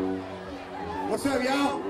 What's up, y'all?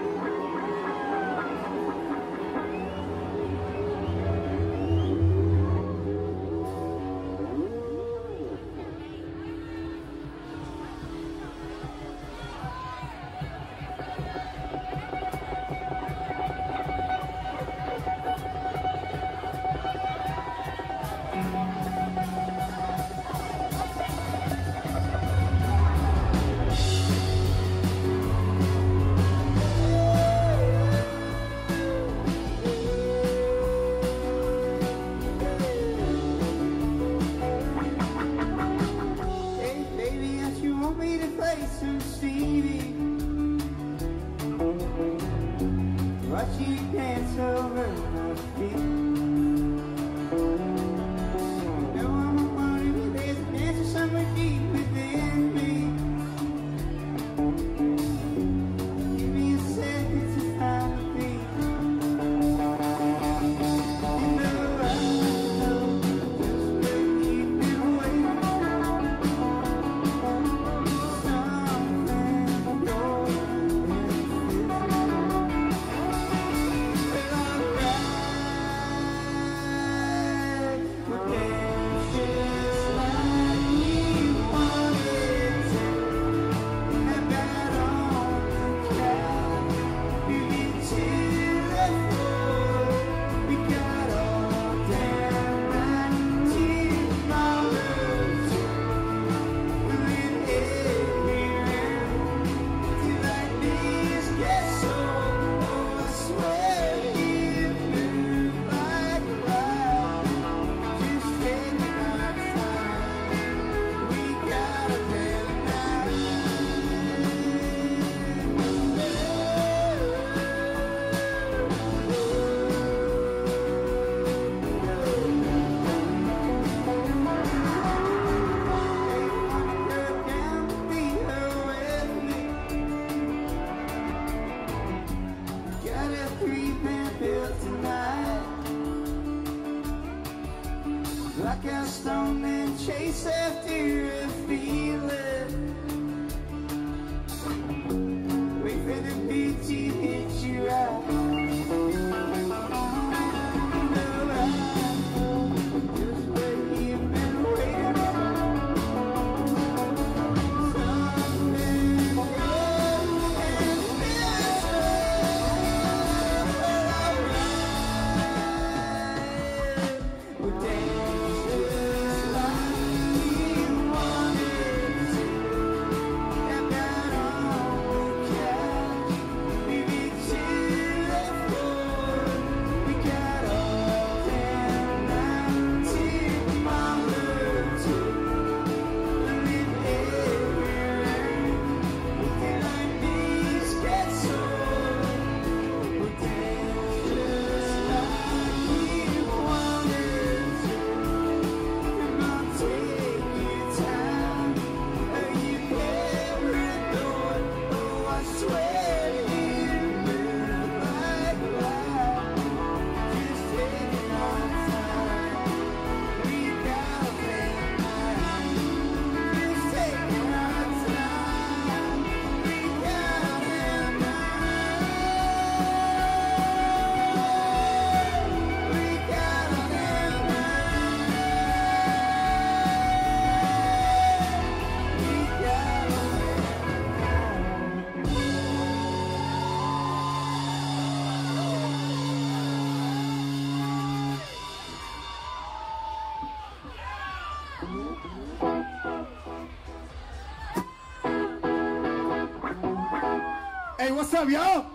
Hey, what's up, y'all?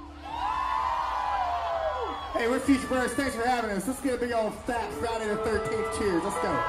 Hey, we're Future Birds. Thanks for having us. Let's get a big old fat Friday the 13th cheers. Let's go.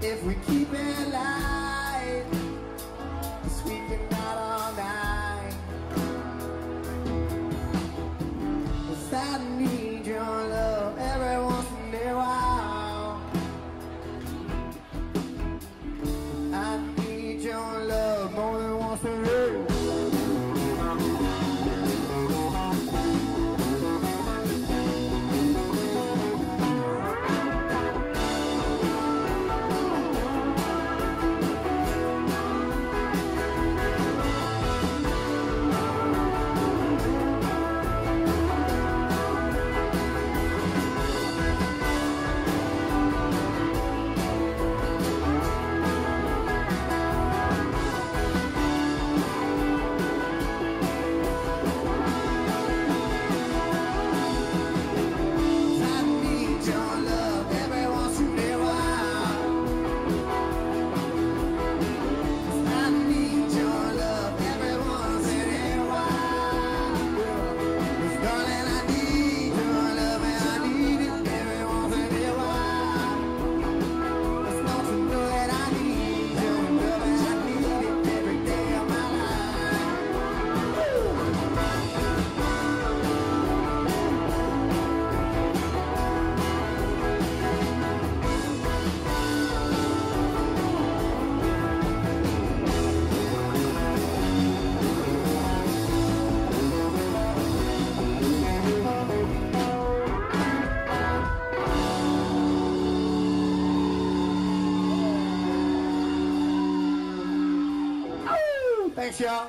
If we keep it light, we can out all night. 'Cause I need your love every once in a while. I need your love more than once a year. Thanks, y'all.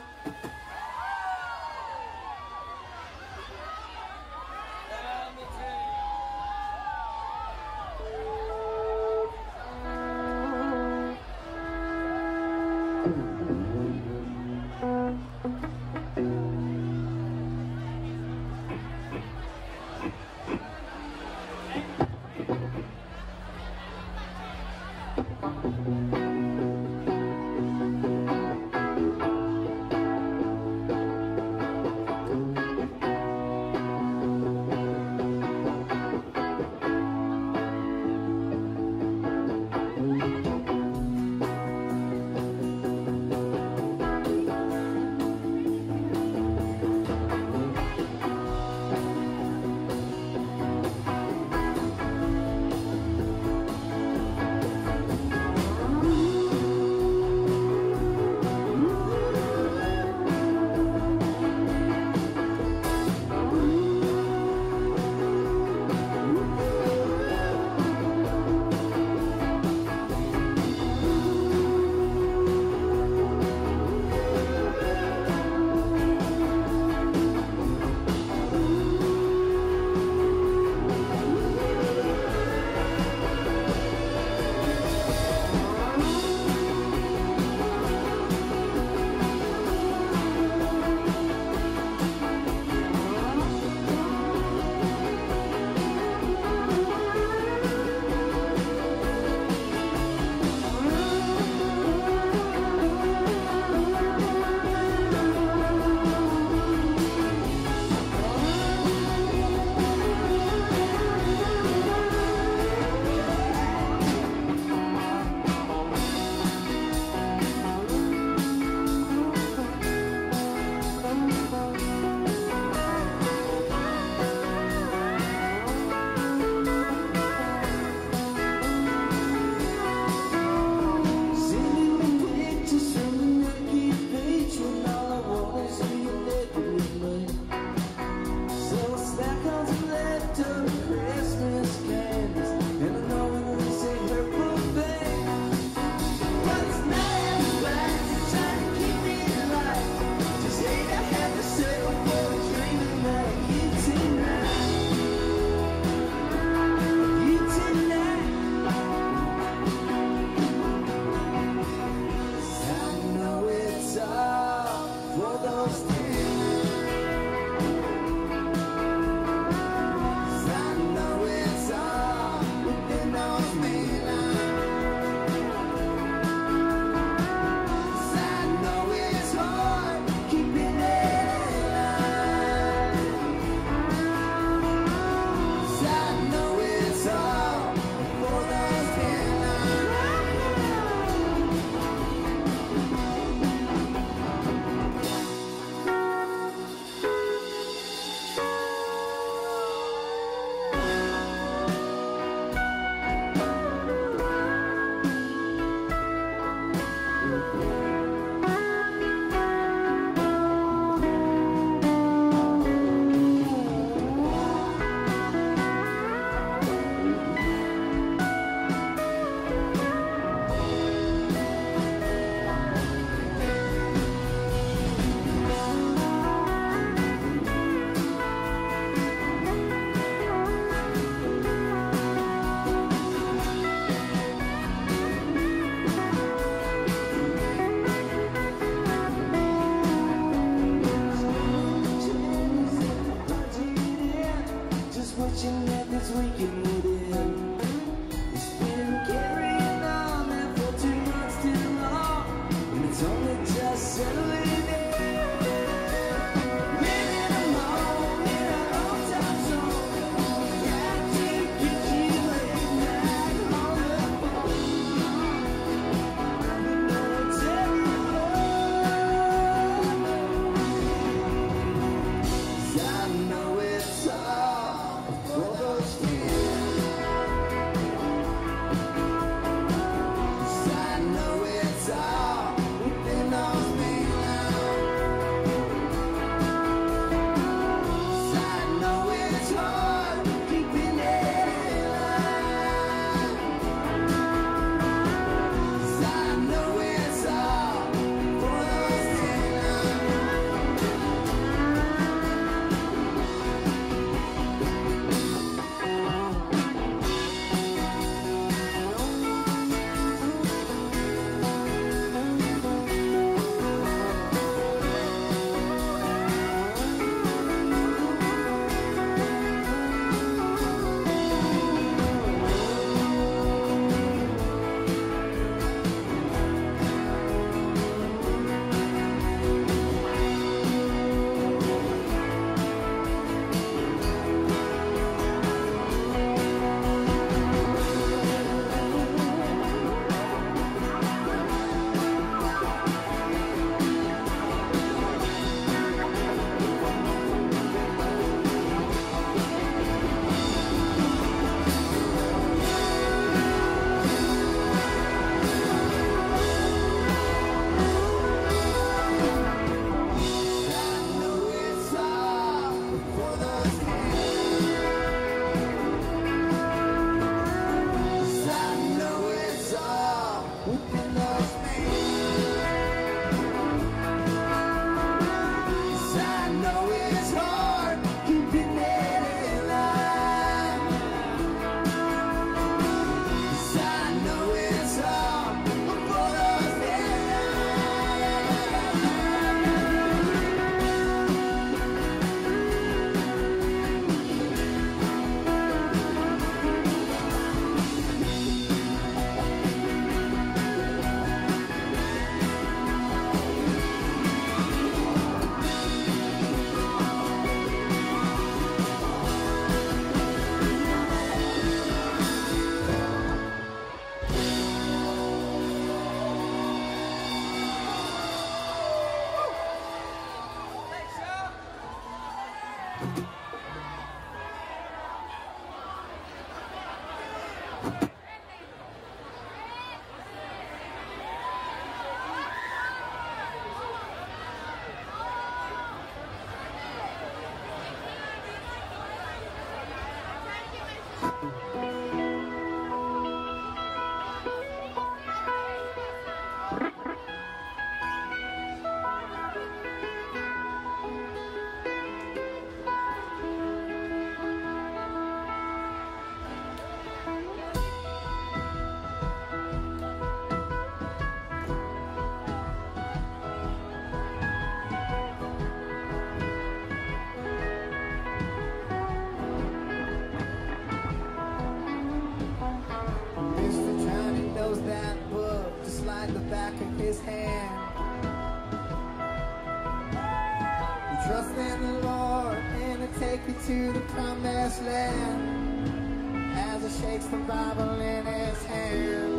to the promised land as he shakes the Bible in his hand.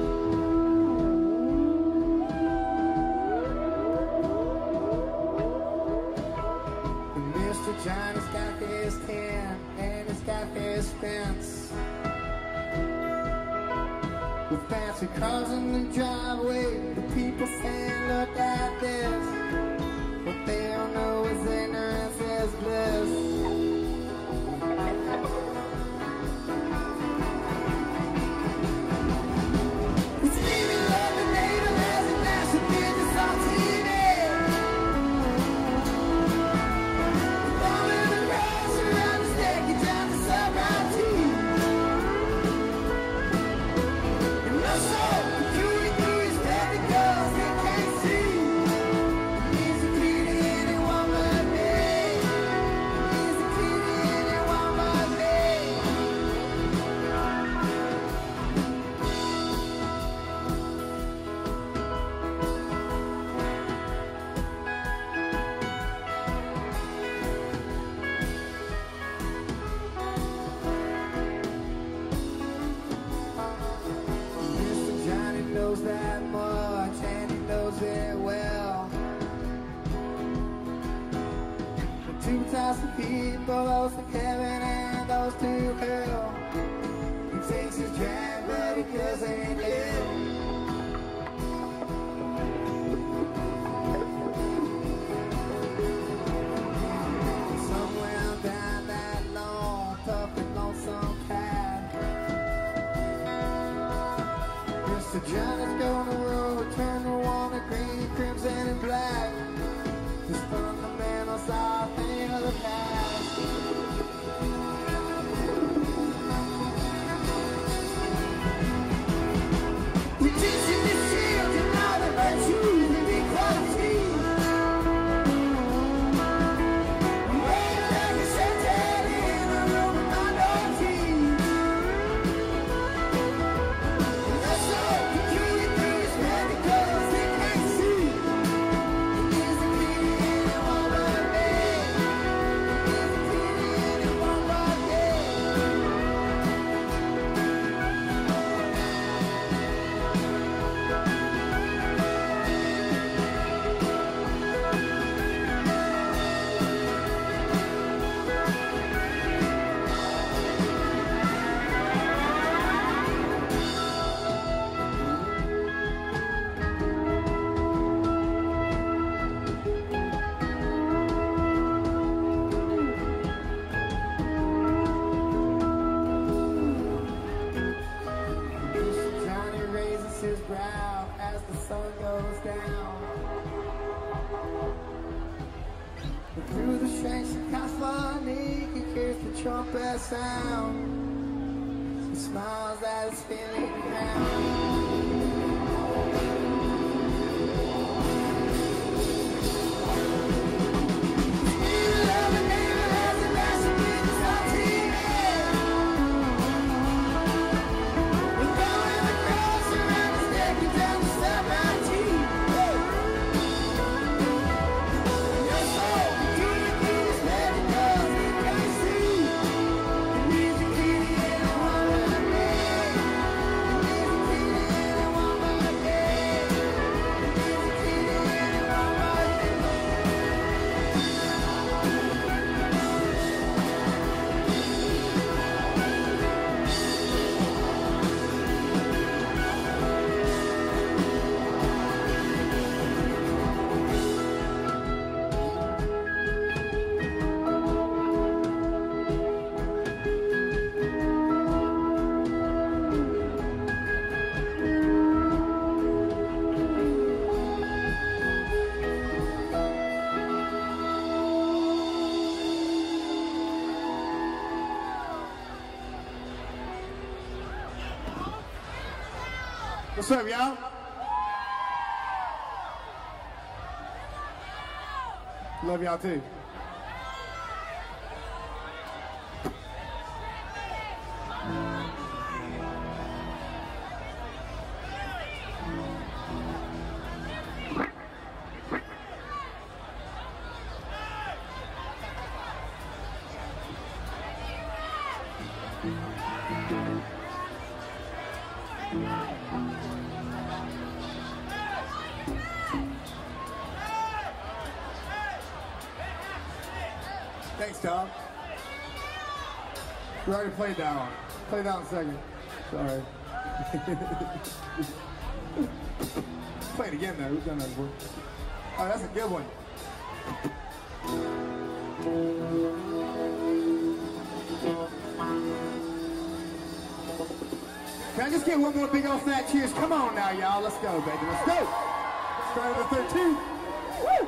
Mr. John has got his tent and he's got his fence with fancy cars in the driveway. The people saying, look at this. What they don't know is ignorance is bliss. It's leaving love the native as a national business on TV. Following the grass around the stick and down the sunrise tea. And no soul, Judy through his head because he can't see. He's a kid to anyone but me. He's a kid to anyone but me. Mr. Johnny knows that much and he knows it well. The two types of people, those to heaven and those to hell. He takes his drag, but he doesn't live. Somewhere down that long, tough and lonesome path, Mr. John is going to road, turn to one of green, crimson, and black. His fundamentals are a thing of the past. We teach you the children all the virtues and equality. Way back in Santana in a room with minorities. And that's all peculiar through his head because he can't see. He is a kid to anyone but me. He is a kid to anyone but me. Johnny raises his brow as the sun goes down. But through the strange cacophony, he hears the trumpet sound. He smiles as he's feeling the ground. What's up, y'all? Love y'all too. Thanks, Tom. We already played that one. Play that one second. Sorry. Play it again, though. We've done that before. Oh, that's a good one. Can I just get one more big old fat cheers? Come on now, y'all. Let's go, baby. Let's go. Start of the 13. Woo!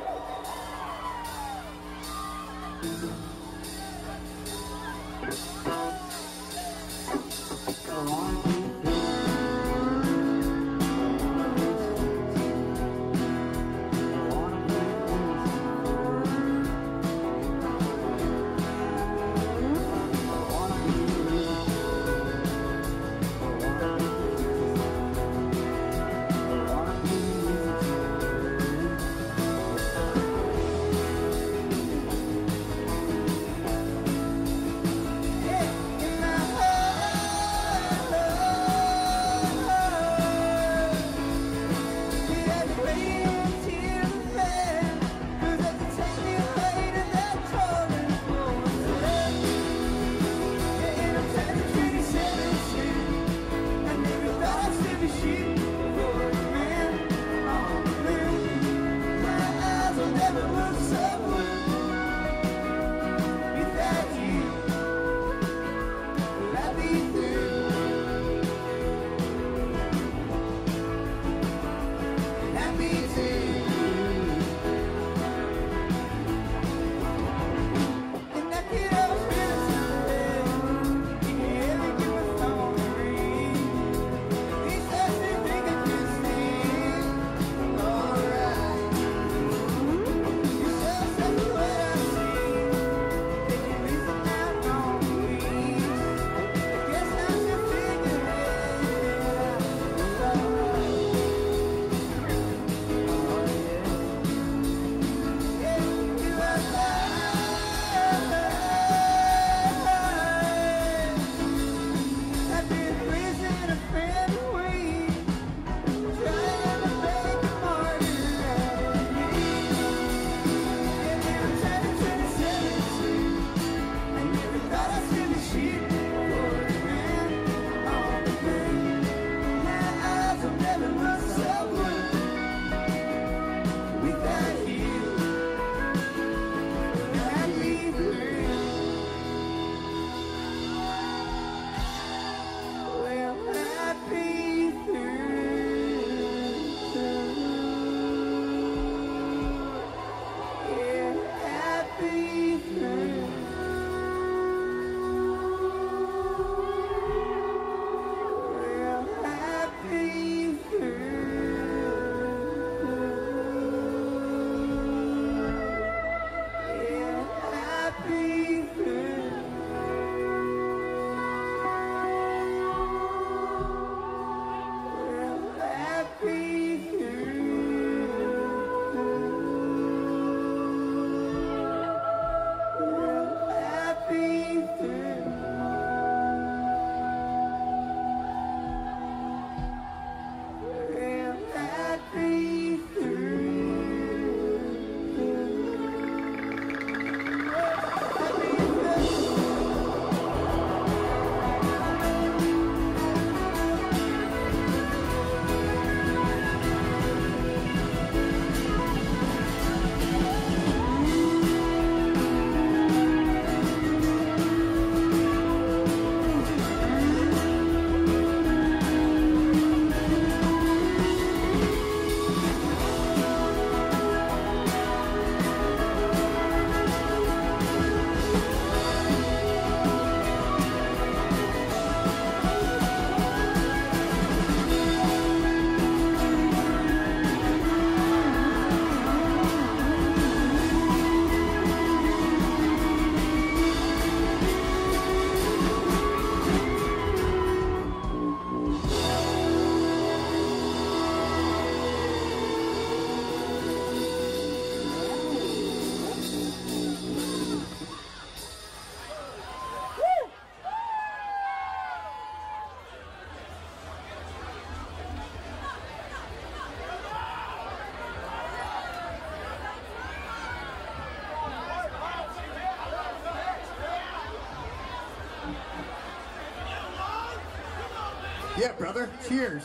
Yeah, brother. Cheers.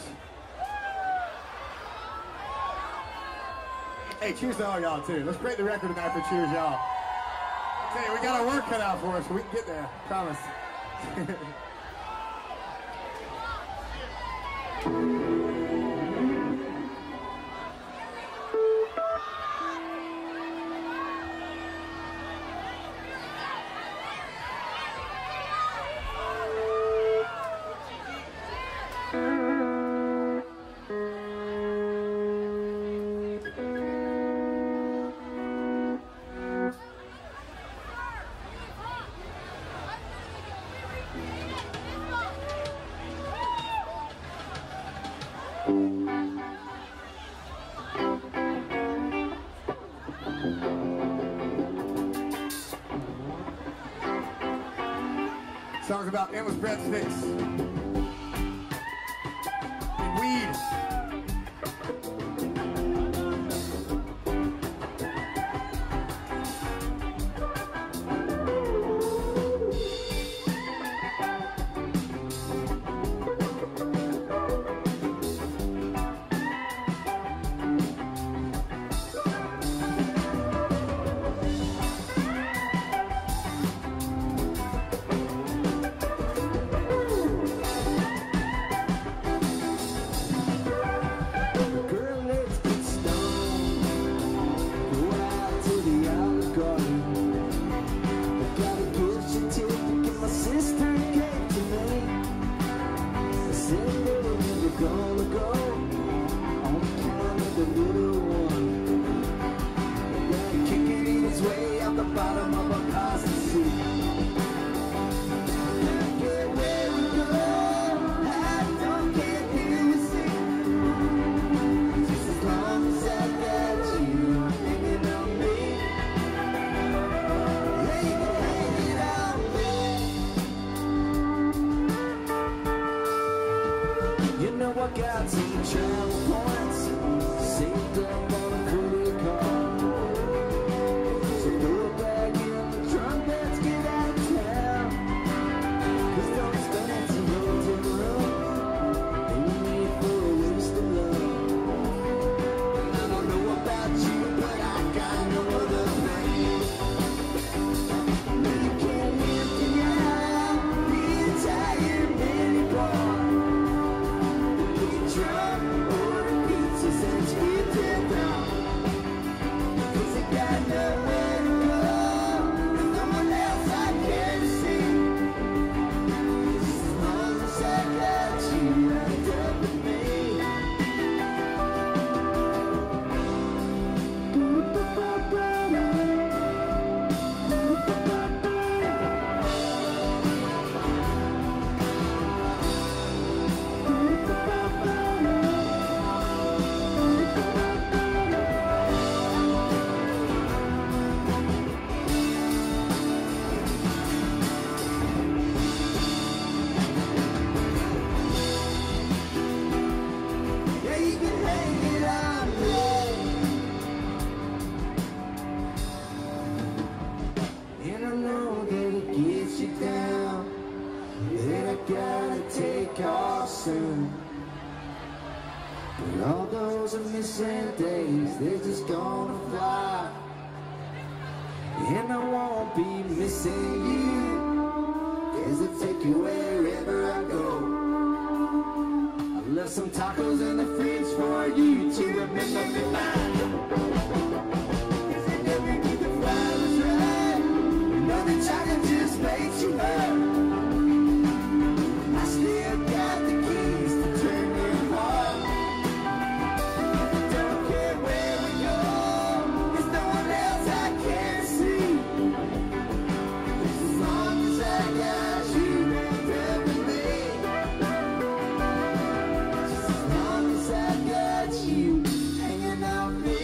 Hey, cheers to all y'all, too. Let's break the record tonight for cheers, y'all. Hey, we got our work cut out for us, so we can get there. Promise. Song's about endless breadsticks and weed. Got some travel points saved up on a credit card. So throw it back in the trunk, let's get out of town. 'Cause don't spend it to hotel room, ain't need for a waste of love. And I don't know about you, but I got no other thing. You can't empty out the entire mini bar. Order pizzas and skip them down. 'Cause I got nowhere to go. There's no one else I can see. As long as I got you wrapped up with me. And I know that it gets you down, that I gotta take off soon. But all those are missing days, they're just gonna fly. And I won't be missing you, 'cause I take you wherever I go. I left some tacos in the fridge for you to remember me by. Chocolate just makes you hurt. I still got the keys to turn your heart. Don't care where we go, there's no one else I can see. As long as I got you wrapped up with me. Just as long as I got you hanging on me.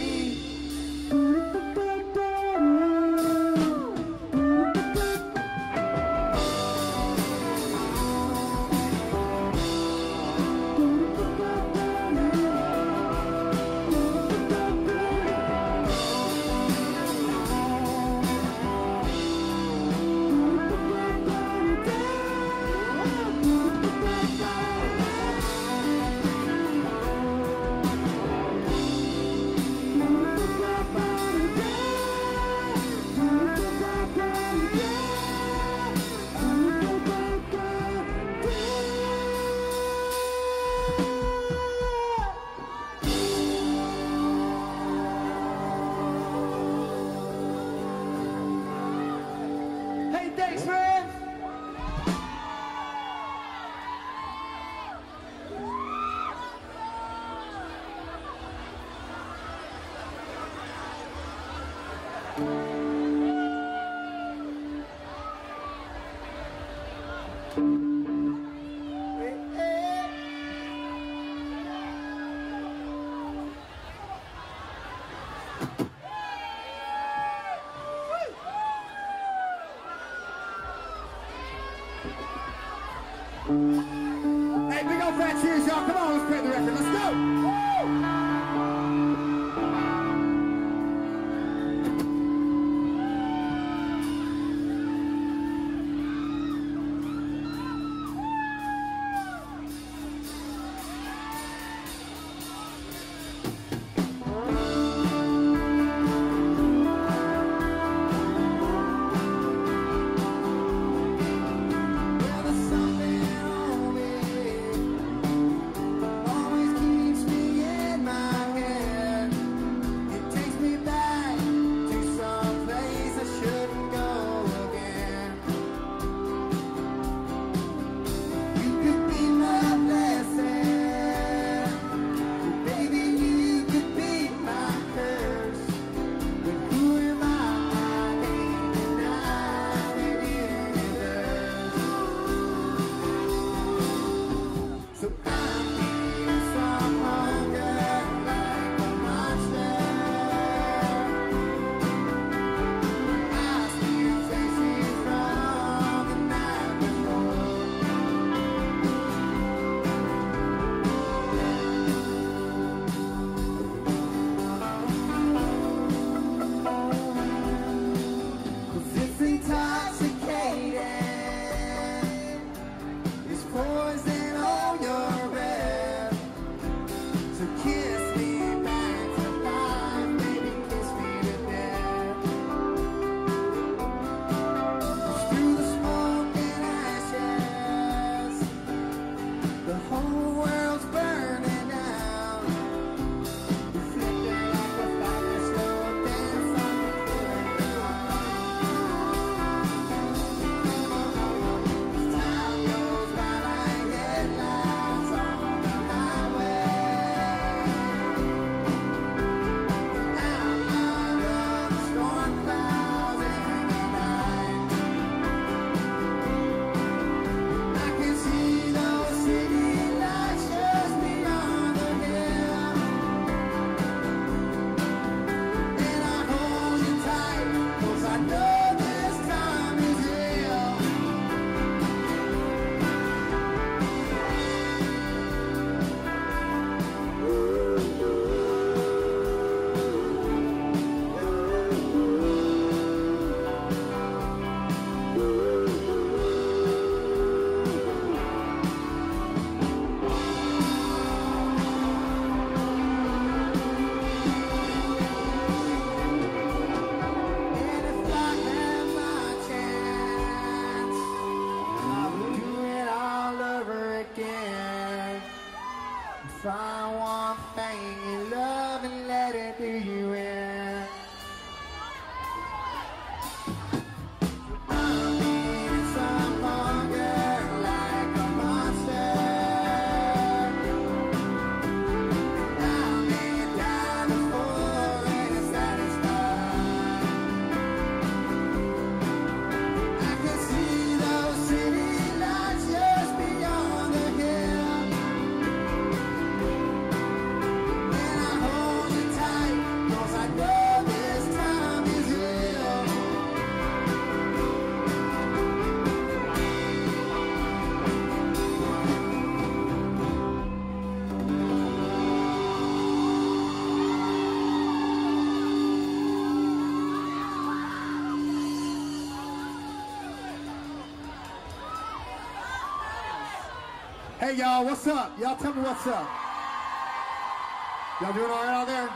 one thing you love and let it do you in. I'm needing some hunger like a monster. I'm laying down before it is satisfied. I can see those city lights just beyond the hill. And I hold you tight, 'cause I know this time is real. Hey y'all, what's up? Y'all tell me what's up. Y'all doing all right out there?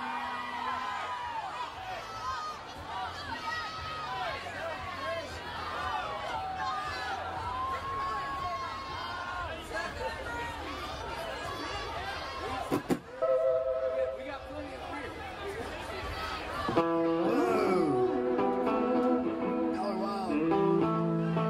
Y'all are wild.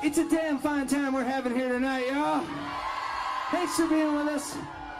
It's a damn fine time we're having here tonight, y'all. Thanks for being with us.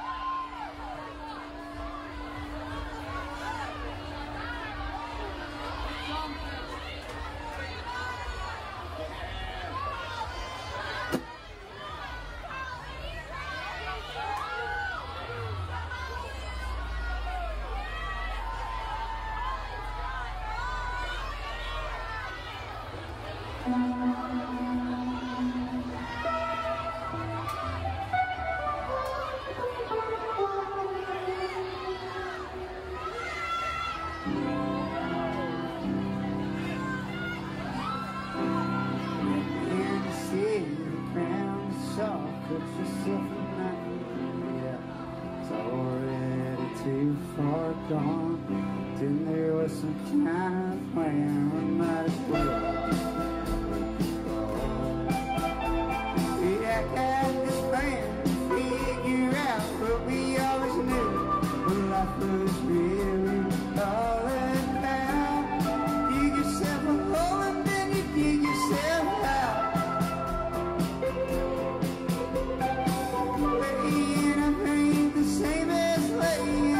Too far gone. Then there was some kind of plan we might as well. We got this plan to figure out what we always knew. When life was really all about. Dig yourself a hole and then you dig yourself out. Laying up ain't the same as laying.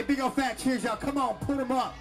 big old fat cheers, y'all. Come on, put them up.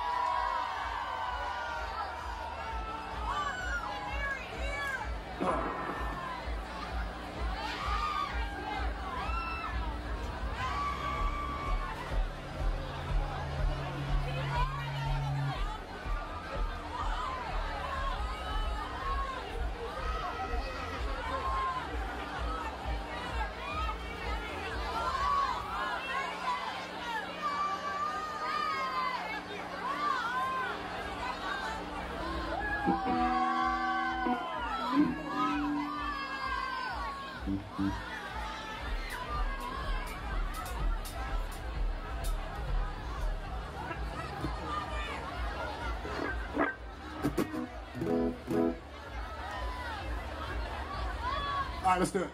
All right, let's do it.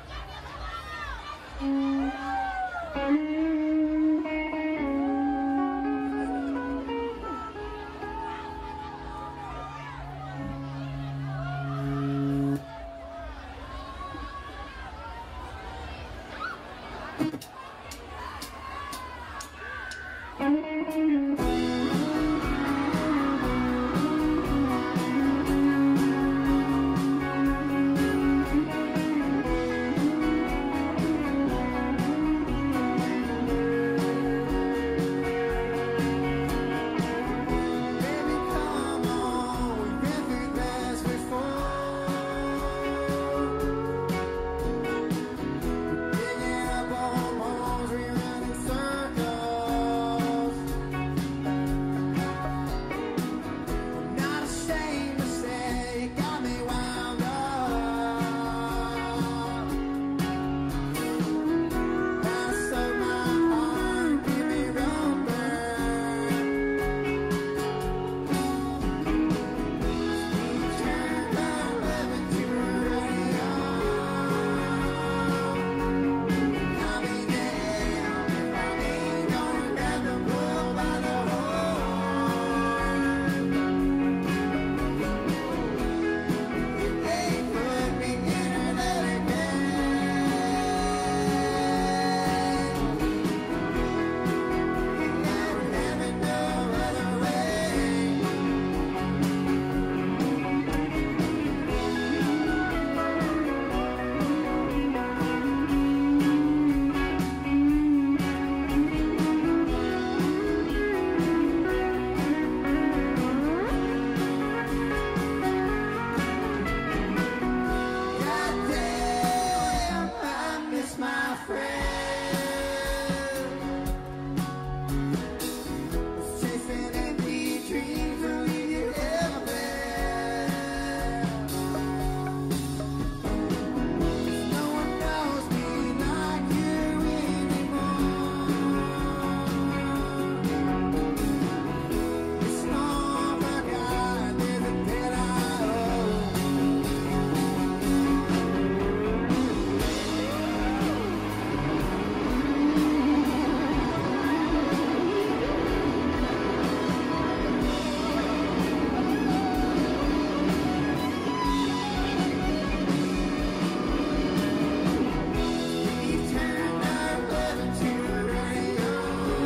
Baby, come on, we've been through this before. Digging up old holes, we run in circles. I'm not ashamed to say you got me wound up. Now so my heart, give me rubber. Goddamn, I miss my friend. Was chasing empty dreams to leave you everywhere. No one knows me like you anymore. It's all forgot, there's a debt I owe. Please turn our love into a radio.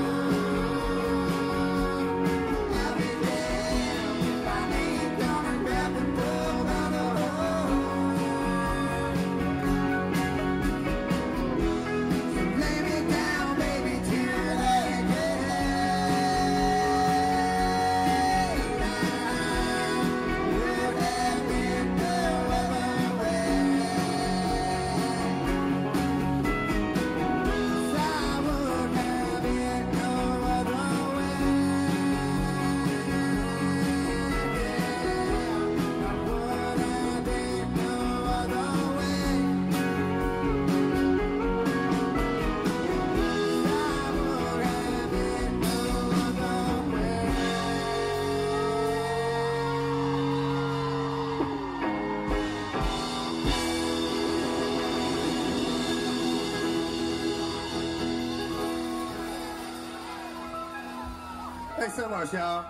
I'll be there if I need gonna grab the bull by the horn. So lay me down, baby, till they get would have been no other way. I would have it no other way. I would have it no other way. I would have it no other way. Thanks so much, y'all.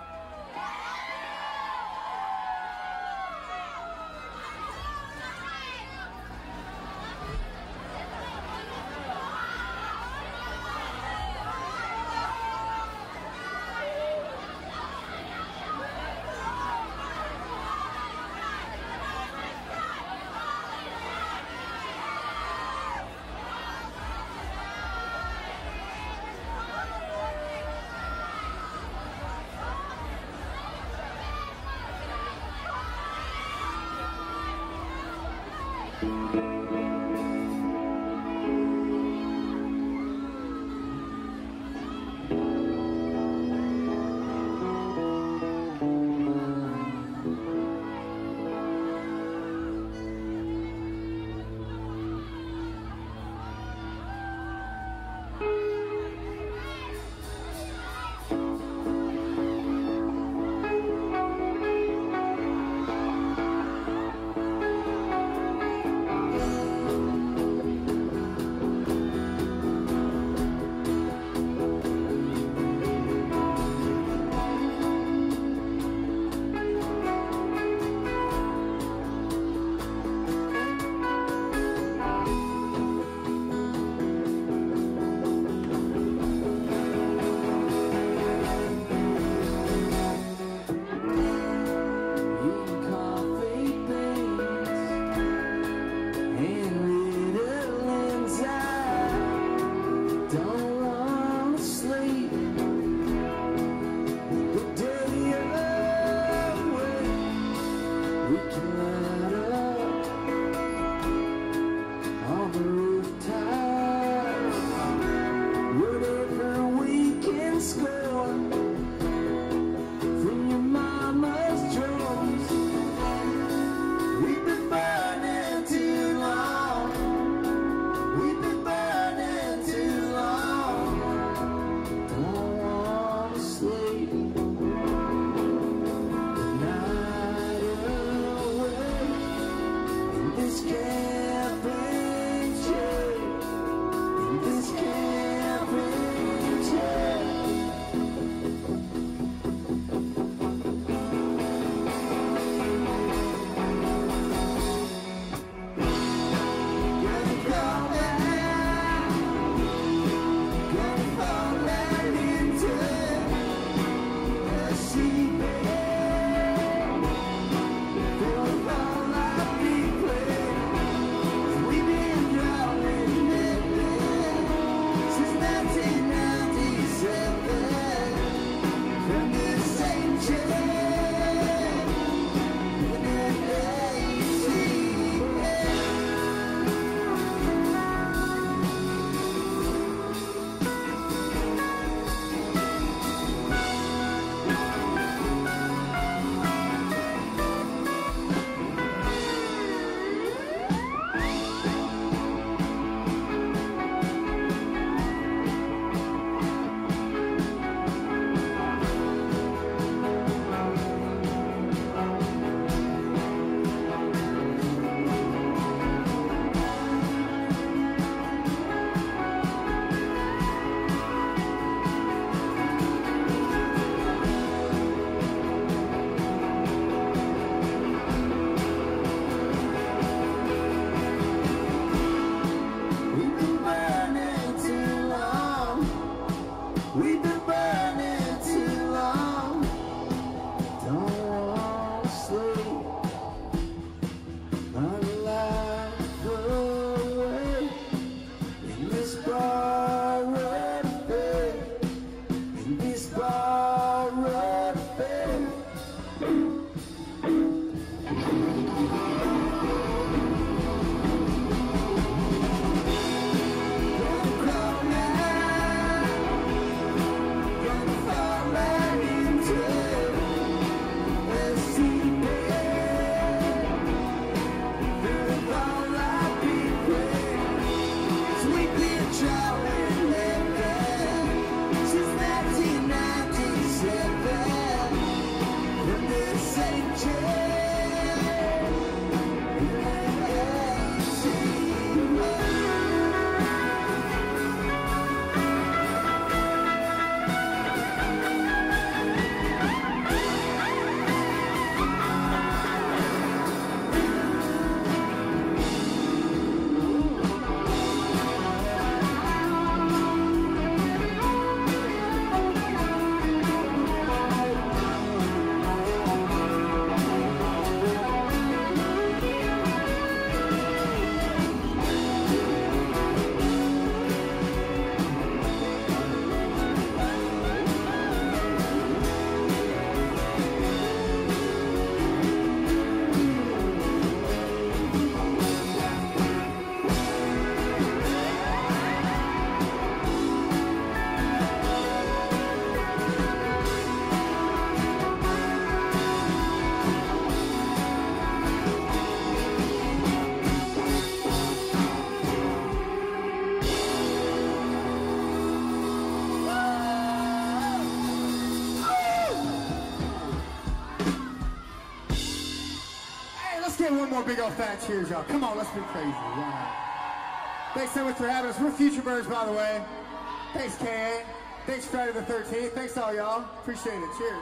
get one more big old fat cheers, y'all. Come on, let's be crazy. Wow. Thanks so much for having us. We're Future Birds, by the way. Thanks, K.A. Thanks, Friday the 13th. Thanks, all y'all. Appreciate it. Cheers.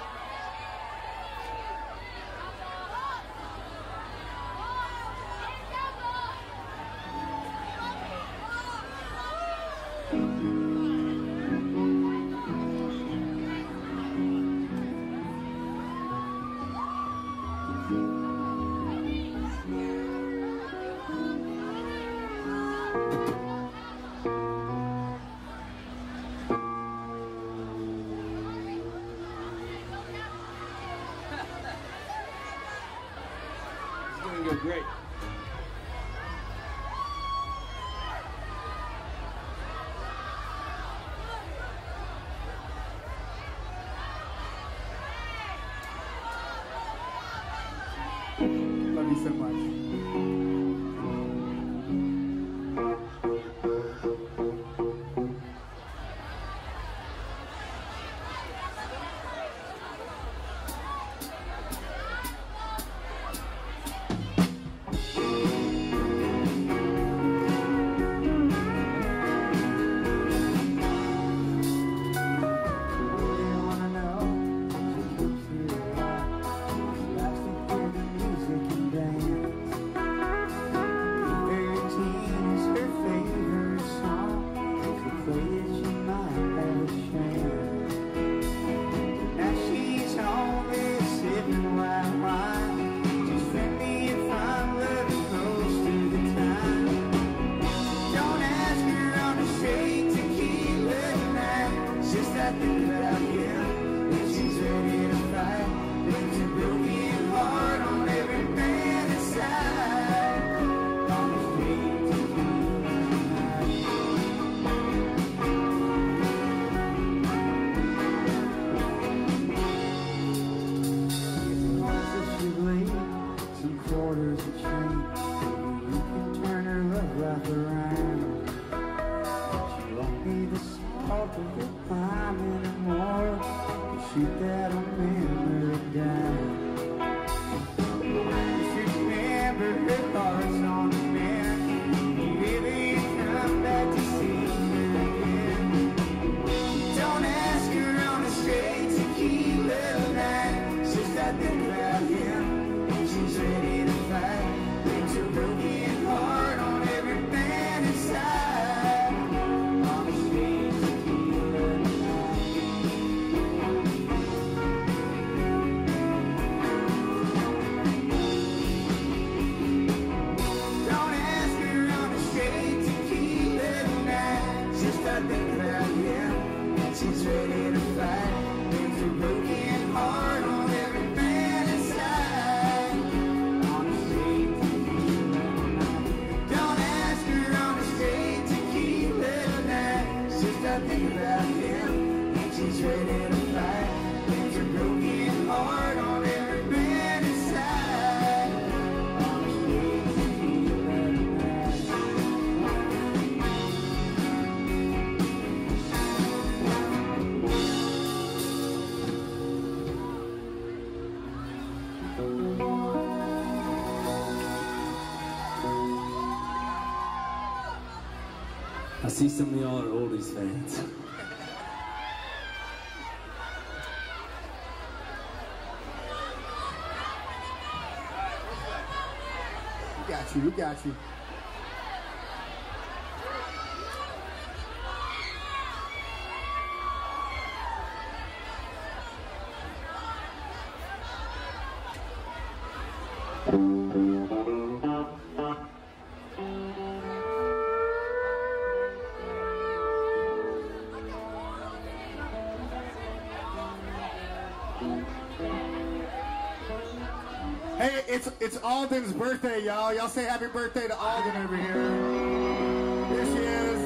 Great. Love you so much. I see some of y'all are oldies fans. We got you, we got you. Hey, it's Alden's birthday, y'all. Y'all say happy birthday to Alden over here. Here she is.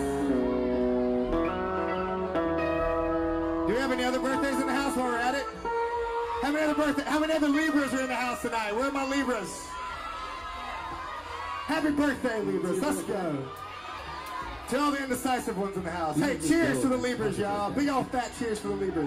Do we have any other birthdays in the house while we're at it? How many other Libras are in the house tonight? Where are my Libras? Happy birthday, Libras. Let's go. To all the indecisive ones in the house. Hey, cheers to the Libras, y'all. Big old fat cheers for the Libras.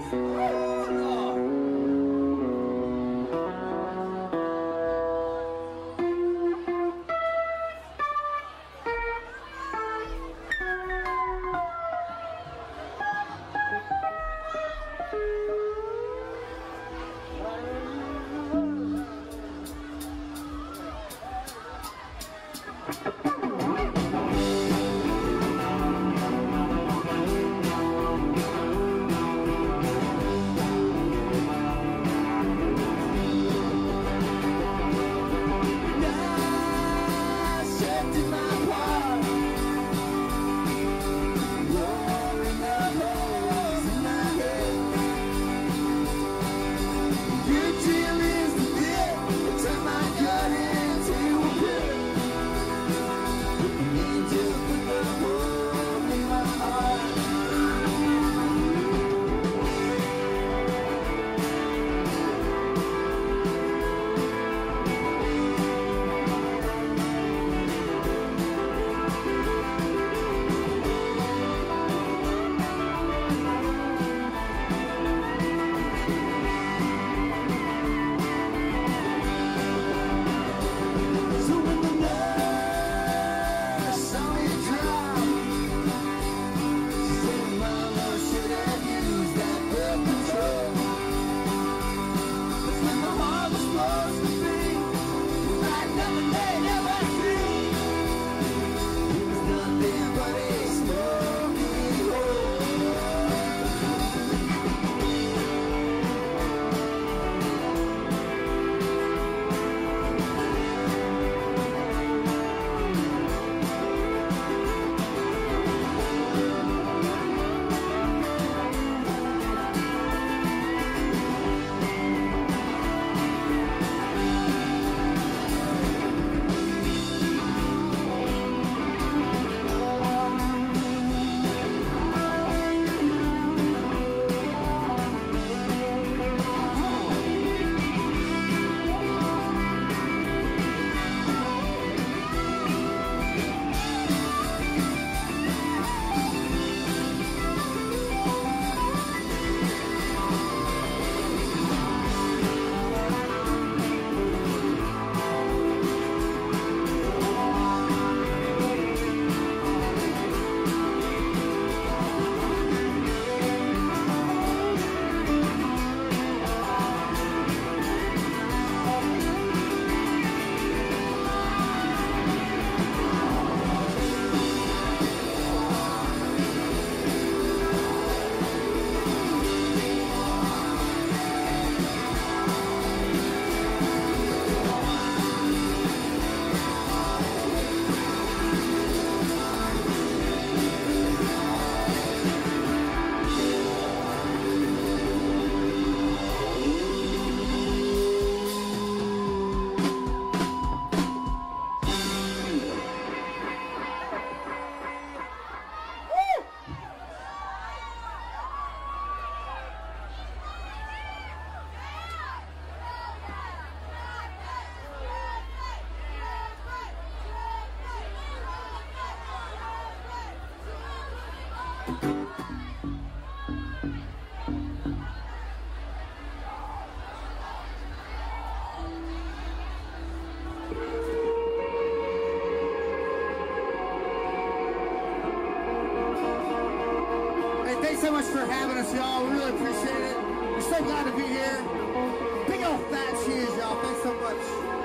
so much for having us, y'all. We really appreciate it. We're so glad to be here. Big old fat cheers, y'all. Thanks so much.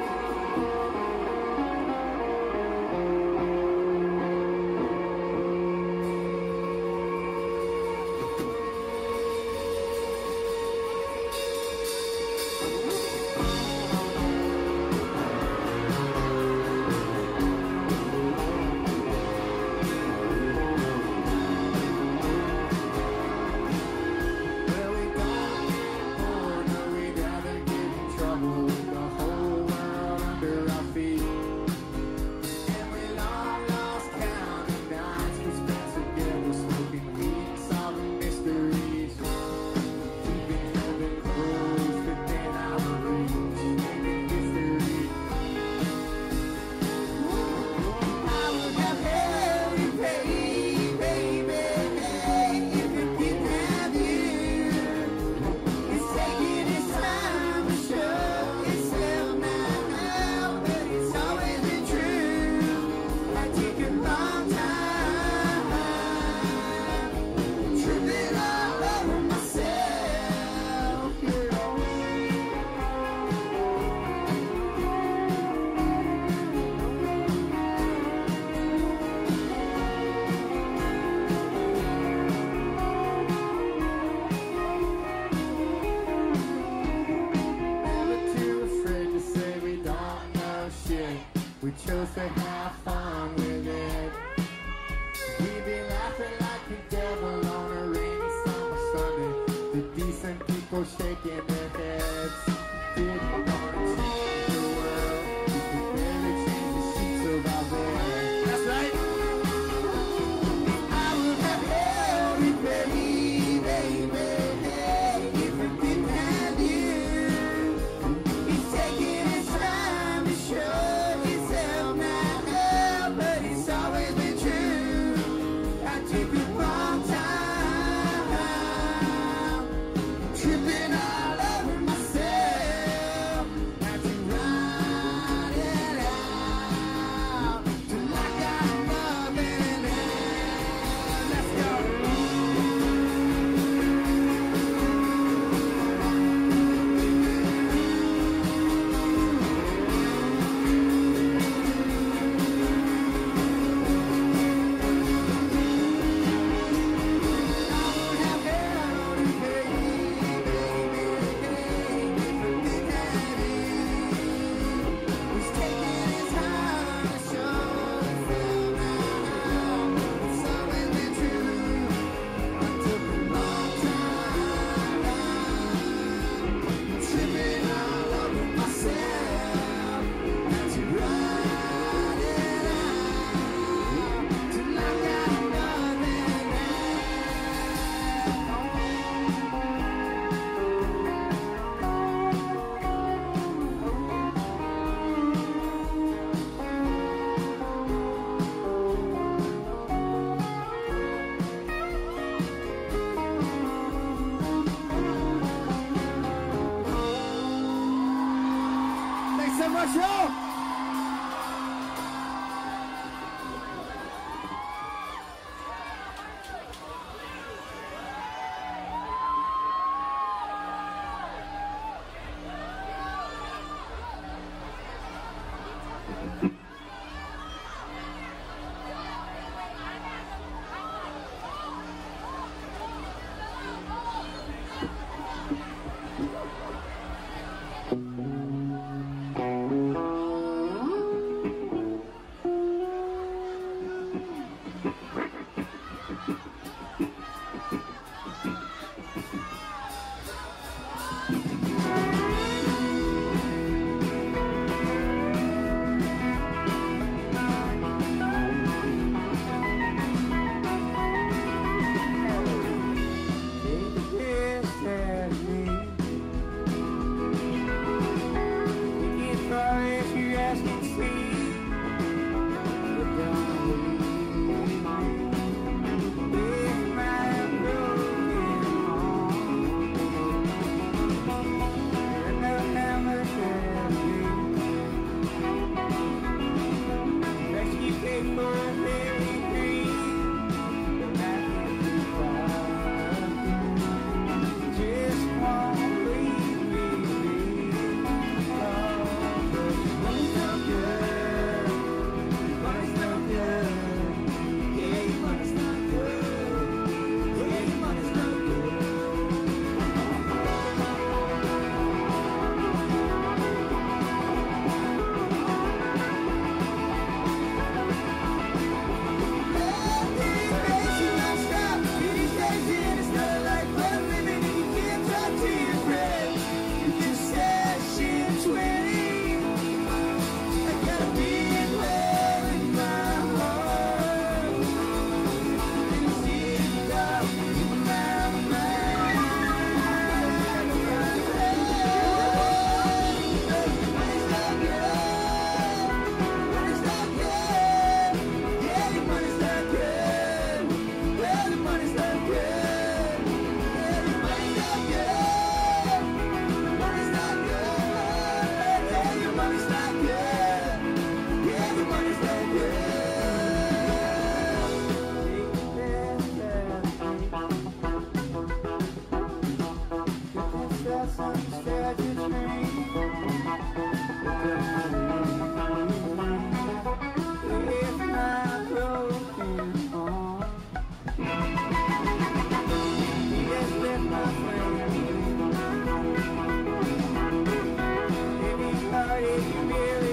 Where we going? Oh, no, we'd rather get in trouble with the whole world under our feet. And we long lost count of nights we spent together, smoking weed, solving mysteries, keeping heaven close within our reach, making history. I would have hell repay, baby, if it didn't have you. It's taking its time to show itself now, but it's always been true. I take a long time, tripping all over myself. Never too afraid to say we don't know shit. We chose to have fun with it. We be laughing like the devil on a rainy summer Sunday. The decent people shaking their heads. Didn't want to change the world. We could barely change the sheets of our bed. That's right. I would have hell repay, baby, if it didn't have you. It's taking its time to show itself now, but it's always been true. I took a long time, tripping all over myself. Had to ride it out till I got nothing else. Let's go. Thanks so much, y'all. catch a train. With my broken arm. Yes, that's my friend. Any heartache you really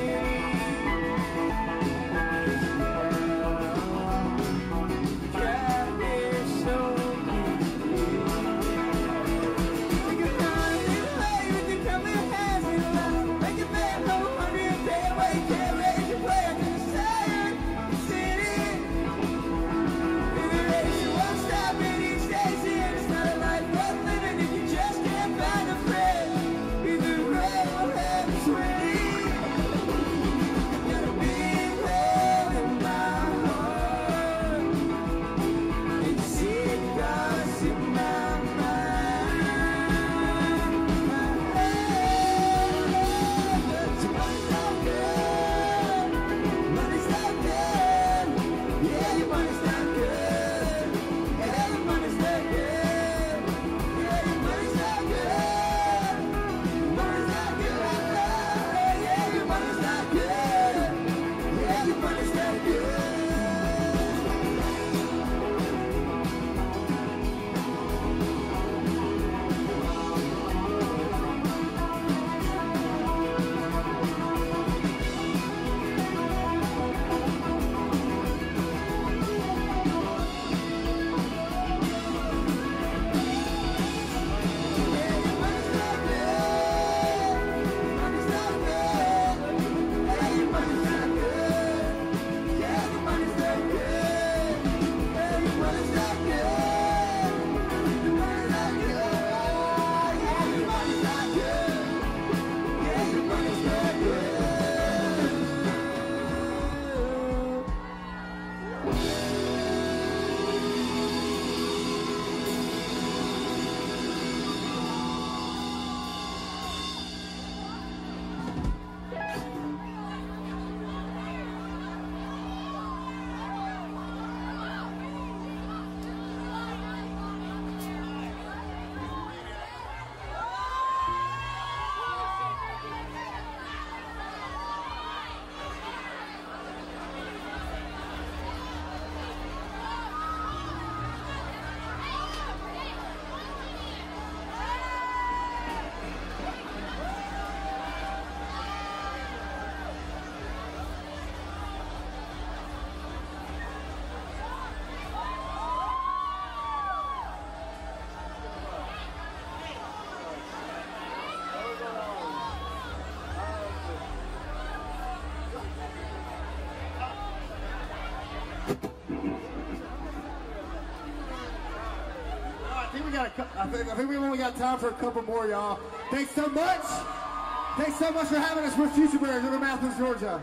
I think we've only got time for a couple more, y'all. Thanks so much. Thanks so much for having us. We're Future Bears. We're in Athens, Georgia.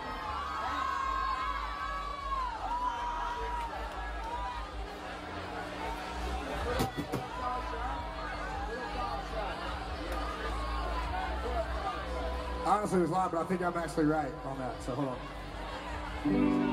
Honestly, it was live, but I think I'm actually right on that. So hold on.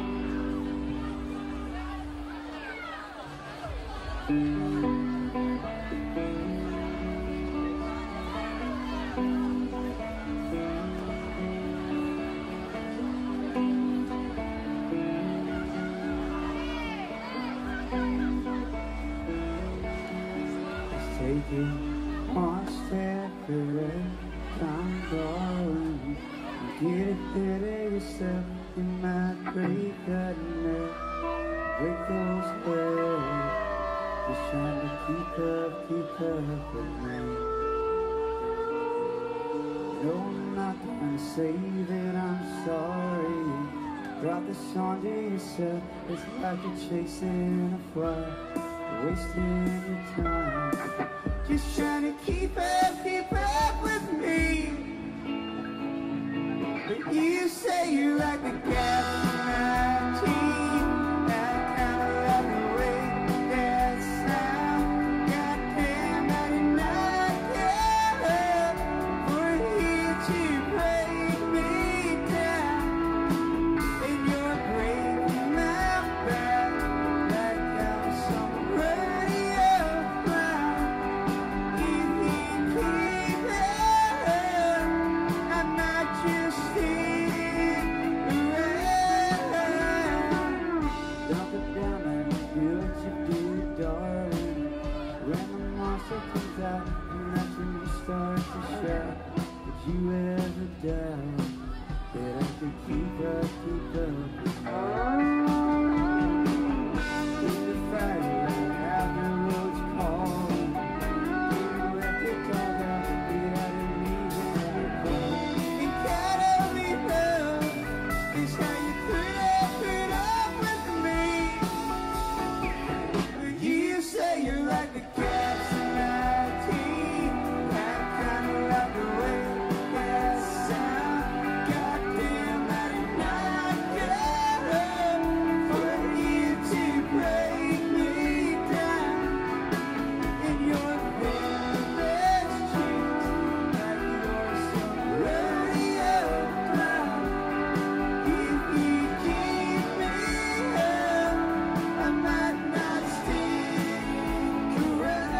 Take it one step at a time, darling. Get it better yourself. You might break that neck, break those legs. Just trying to keep up with me. No, I'm not gonna say that I'm sorry. Drop this onto yourself. It's like you're chasing a fly, wasting your time. Just trying to keep up with me. But you say you like the gas from 19. I kinda love the way that sound. Goddamn, I did not care for you to break me down. And you're breaking my back like I'm some radio clown. You think you ever doubt that I could keep up? In the fire, out the roads calling. You have to call out without a reason. And kind of me love is how you put up with me. You say you're like the cats in my team. I kinda like the way that sound. Goddamn, I did not get up for you to break me down. In your fearless dreams, like you're some rodeo clown. If you keep me up, I might not stick around.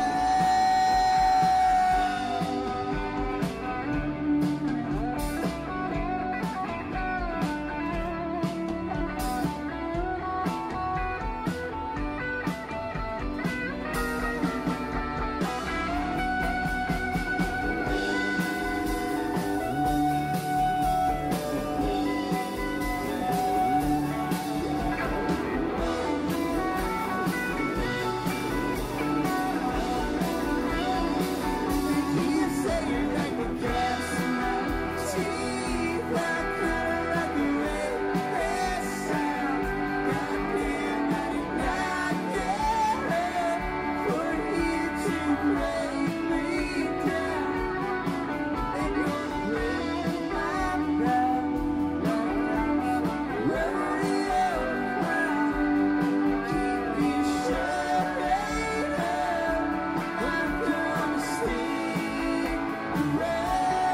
You say you're like the gas in my teeth. I kinda like the way that sound. Goddamn, I did not get up for you to break me down. And you're breaking my back like I'm a rodeo clown. Keep me shut up. I'm gonna stick around.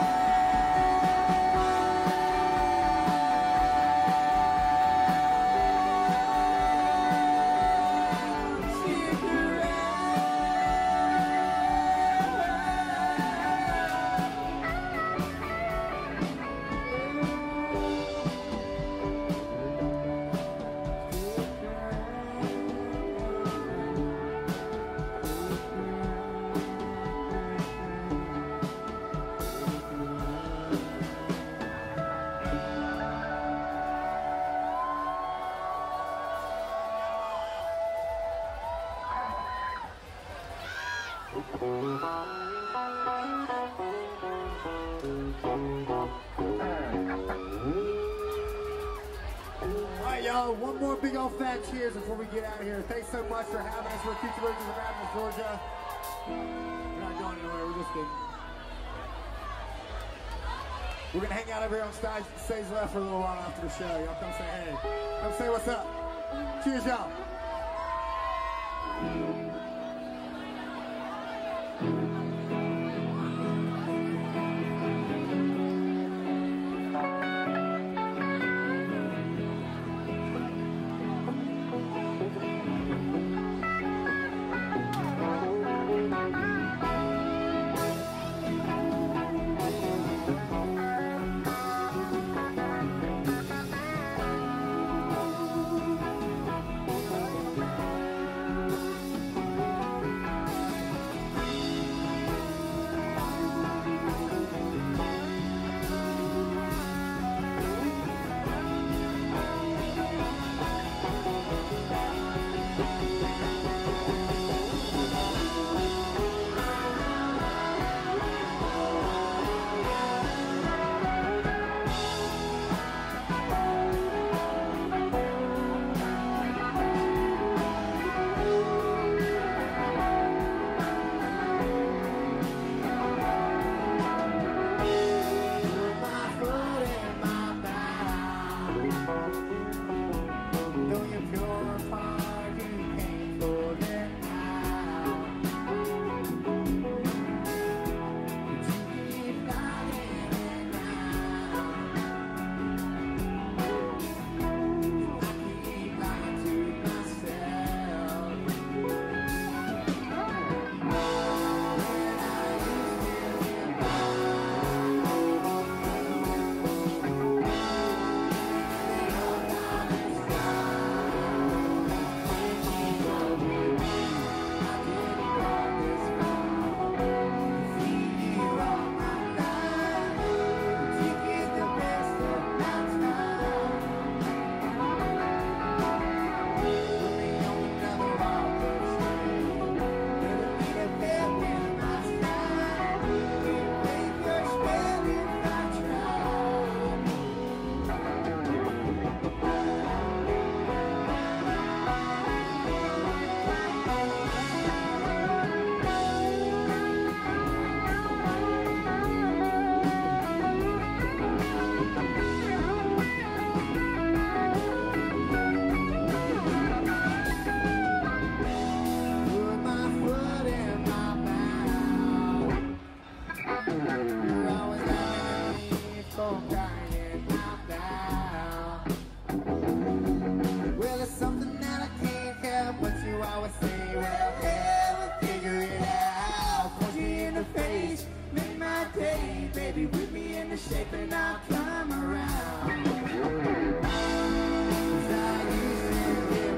Stick All right, y'all. One more big old fat cheers before we get out of here. Thanks so much for having us. We're Future Versions of Athens, Georgia. We're not going anywhere. We're just kidding. We're gonna hang out over here on stage left for a little while after the show. Y'all come say hey. Come say what's up. Cheers, y'all. into shape and I'll come around. 'Cause I used to get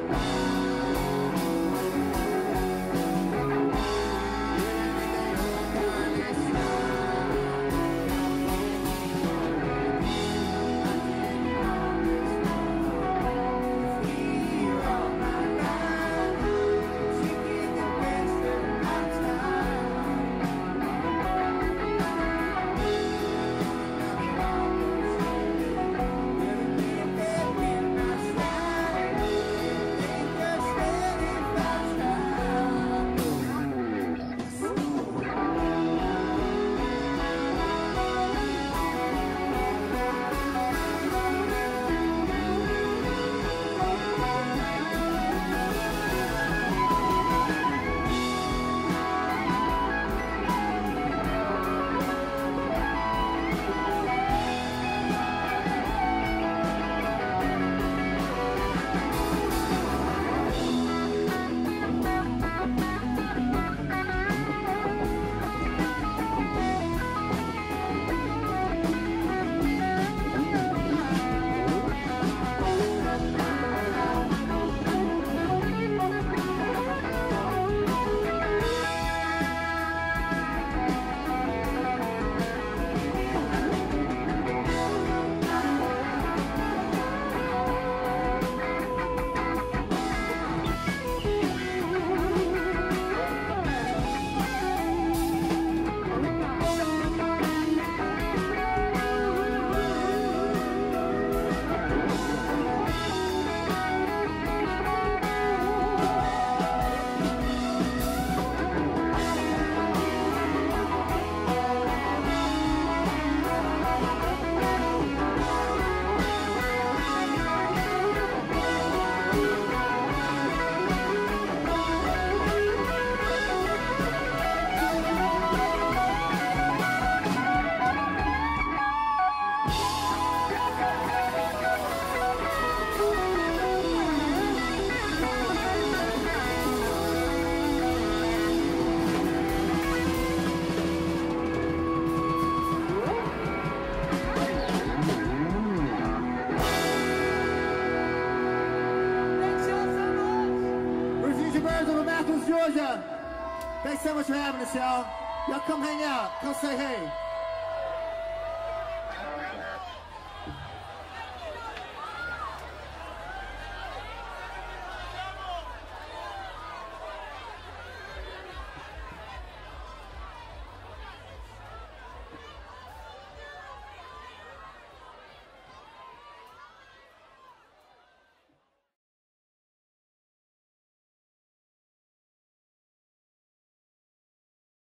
Georgia. Thanks so much for having us, y'all. Y'all come hang out. Come say hey.